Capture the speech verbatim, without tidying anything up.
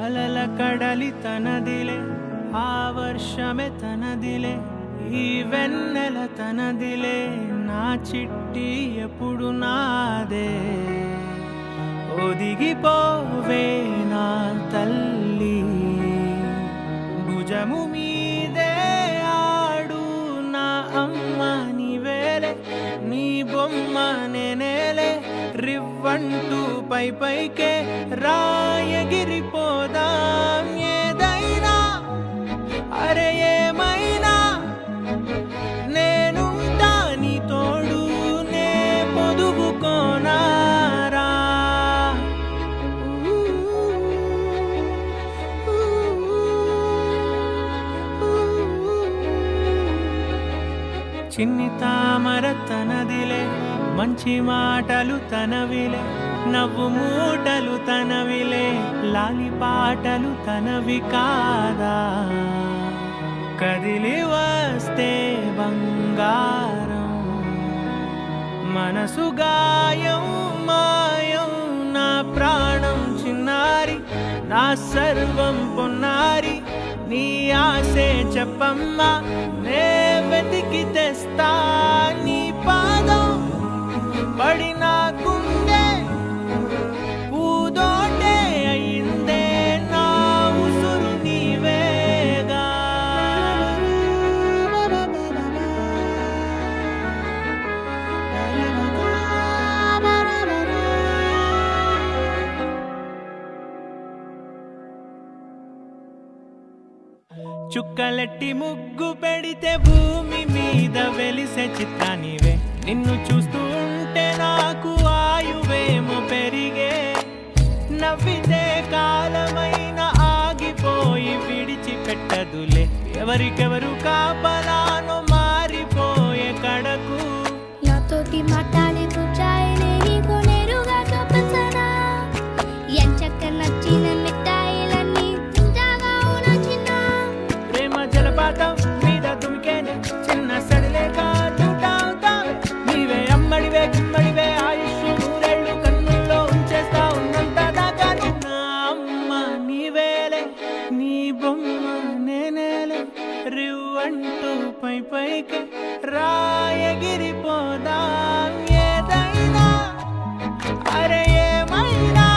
అలల కడలి తనదిలే ఆ వర్షమే తనదిలే ఈ వెన్నెల తనదిలే నా చిట్టి ఎప్పుడు నాదే ఒదిగిపోవే నా తల్లి భుజము మీదే ఆడు నా అమ్మ నీవేలే నీ బొమ్మ నేనేలే రివ్వంటూ పై పైకే రాయగిరిపోదాం ఏదైనా అరే ఏమైనా నేనుంటా నీ తోడు నే పొదుగుకోనారా చిన్ని తామర తనదిలే మంచి మాటలు తనవిలే నవ్వు మూటలు తనవిలే లాలి పాటలు తనవి కాదా కదిలి వస్తే బంగారం మనసు గాయం మాయం నా ప్రాణం చిన్నారి నా సర్వం పొన్నారి నీ ఆశే చెప్పమ్మా నే వెతికి తెస్తా నీ పాదం పడిన గుండె పూదోటే అయిందే నా ఉసురు నీవేగా చుక్కలెట్టి ముగ్గు పెడితే భూమి మీద వెలిసే చిత్రానివే నిన్ను చూస్తూ ఉంటే నాకు ఆయువేమో పెరిగే నవ్వితే కాలమైన ఆగిపోయి విడిచిపెట్టదులే ఎవరికెవరు కాపలానో మారిపోయే కడకు నాతోటి మాట్లాడే కూర్చాయిలే నీకు నేరుగా చూపించనా ఎంచక్క నచ్చిన మిఠాయిలన్నీ తాగా నచ్చిన ప్రేమ జలపాతం మీద తుమికేనే చిన్న సడిలేక చూటావుతావే నీవే అమ్మడివే గిమ్మడివే ఆయుష్ నూరేళ్ళు కన్నుల్లో ఉంచేస్తా ఉన్నంత దాకా నా అమ్మ నీవేలే నీ బొమ్మ నేనేలే రివ్వంటూ పై పైకి రాయగిరిపోదాం ఏదైనా అరే ఏమైనా